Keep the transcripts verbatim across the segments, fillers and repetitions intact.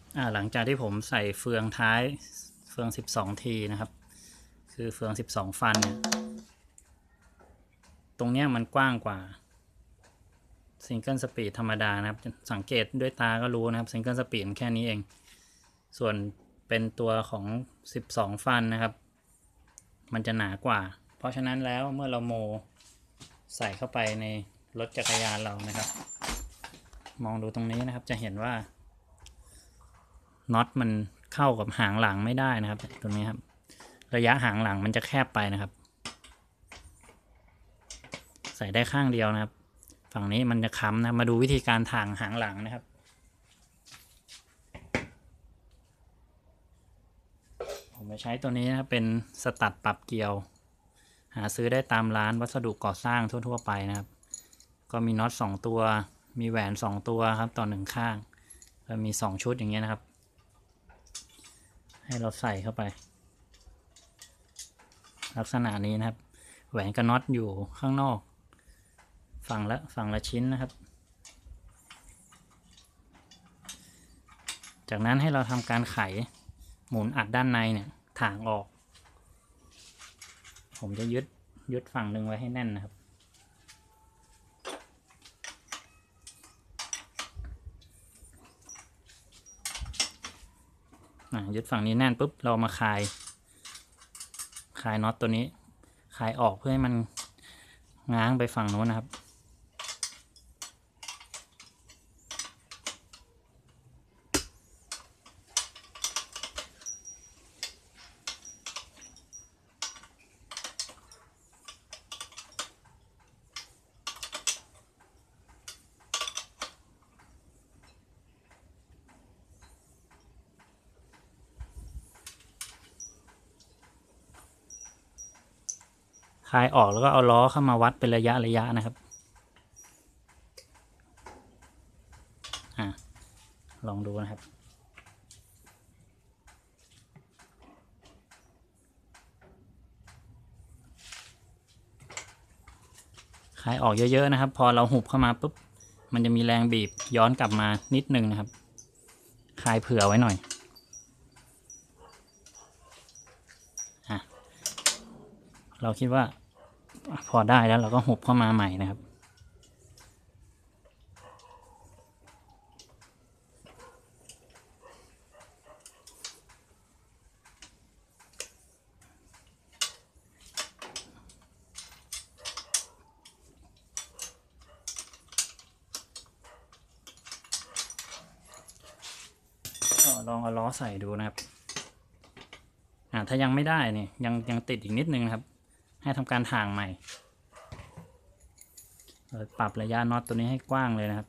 อ่าหลังจากที่ผมใส่เฟืองท้ายเฟืองสิบสองทีนะครับคือเฟืองสิบสองฟันเนี่ยตรงเนี้ยมันกว้างกว่าซิงเกิลสปีดธรรมดานะครับสังเกตด้วยตาก็รู้นะครับซิงเกิลสปีดแค่นี้เองส่วนเป็นตัวของสิบสองฟันนะครับมันจะหนากว่าเพราะฉะนั้นแล้วเมื่อเราโมใส่เข้าไปในรถจักรยานเรานะครับมองดูตรงนี้นะครับจะเห็นว่าน็อตมันเข้ากับหางหลังไม่ได้นะครับตรงนี้ครับระยะหางหลังมันจะแคบไปนะครับใส่ได้ข้างเดียวนะครับฝั่งนี้มันจะค้ำนะมาดูวิธีการถ่างหางหลังนะครับผมจะใช้ตัวนี้นะครับเป็นสตัดปรับเกลียวหาซื้อได้ตามร้านวัสดุก่อสร้างทั่วๆไปนะครับก็มีน็อตสองตัวมีแหวนสองตัวครับต่อหนึ่งข้างแล้วมีสองชุดอย่างเงี้ยนะครับให้เราใส่เข้าไปลักษณะนี้นะครับแหวนกับน็อตอยู่ข้างนอกฝั่งละฝั่งละชิ้นนะครับจากนั้นให้เราทำการไขหมุนอัดด้านในเนี่ยถ่างออกผมจะยึดยึดฝั่งหนึ่งไว้ให้แน่นนะครับยึดฝั่งนี้แน่นปุ๊บเรามาคลายคลายน็อตตัวนี้คลายออกเพื่อให้มันง้างไปฝั่งโน้นนะครับคลายออกแล้วก็เอาล้อเข้ามาวัดเป็นระยะระยะนะครับอ่ะลองดูนะครับคลายออกเยอะๆนะครับพอเราหุบเข้ามาปุ๊บมันจะมีแรงบีบย้อนกลับมานิดนึงนะครับคลายเผื่อไว้หน่อยอ่ะเราคิดว่าพอได้แล้วเราก็หุบเข้ามาใหม่นะครับก็ลองเอาล้อใส่ดูนะครับอ่าถ้ายังไม่ได้เนี่ยยังยังติดอีกนิดนึงนะครับให้ทำการถ่างใหม่ปรับระยะน็อตตัวนี้ให้กว้างเลยนะครับ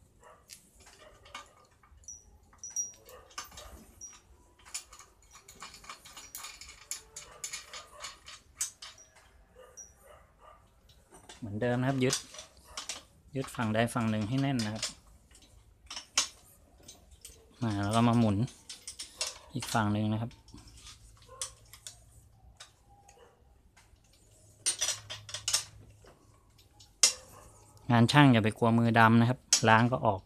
เหมือนเดิมนะครับยึดยึดฝั่งใดฝั่งหนึ่งให้แน่นนะครับอ่าแล้วก็มาหมุนอีกฝั่งหนึ่งนะครับงานช่างอย่าไปกลัวมือดำนะครับล้างก็ออก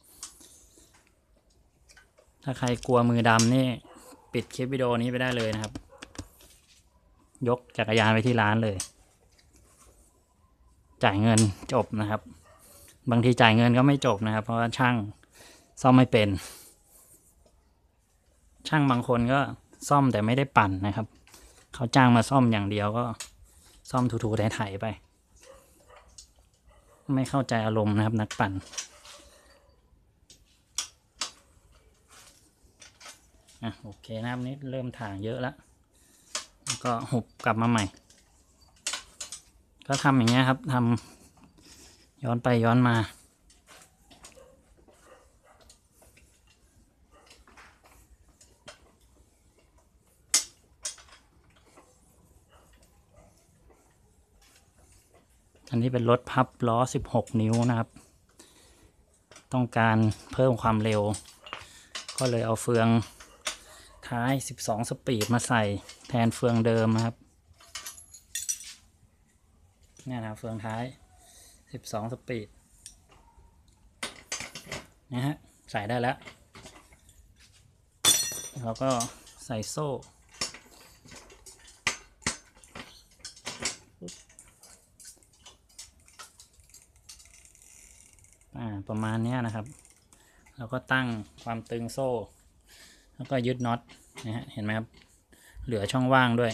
ถ้าใครกลัวมือดำนี่ปิดคลิปวิดีโอนี้ไปได้เลยนะครับยกจักรยานไปที่ร้านเลยจ่ายเงินจบนะครับบางทีจ่ายเงินก็ไม่จบนะครับเพราะว่าช่างซ่อมไม่เป็นช่างบางคนก็ซ่อมแต่ไม่ได้ปั่นนะครับเขาจ้างมาซ่อมอย่างเดียวก็ซ่อมถูๆไถๆไปไม่เข้าใจอารมณ์นะครับนักปั่นอ่ะโอเคนะครับนี้เริ่มถ่างเยอะแล้วก็หุบกลับมาใหม่ก็ทำอย่างเงี้ยครับทำย้อนไปย้อนมาอันนี้เป็นรถพับล้อสิบหกนิ้วนะครับต้องการเพิ่มความเร็วก็เลยเอาเฟืองท้ายสิบสองสปีดมาใส่แทนเฟืองเดิมนะครับนี่นะเฟืองท้ายสิบสองสปีดนะฮะใส่ได้แล้วเราก็ใส่โซ่อ่าประมาณนี้นะครับเราก็ตั้งความตึงโซ่แล้วก็ยึดน็อตนะฮะเห็นไหมครับเหลือช่องว่างด้วย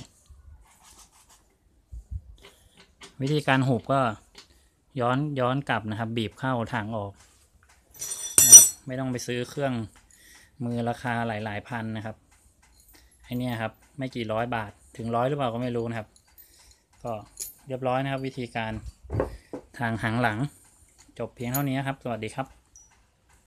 วิธีการหุบก็ย้อนย้อนกลับนะครับบีบเข้าถังออกนะครับไม่ต้องไปซื้อเครื่องมือราคาหลายๆพันนะครับไอเนี้ยครับไม่กี่ร้อยบาทถึงร้อยหรือเปล่าก็ไม่รู้นะครับก็เรียบร้อยนะครับวิธีการทางหางหลังจบเพียงเท่านี้ครับสวัสดีครับ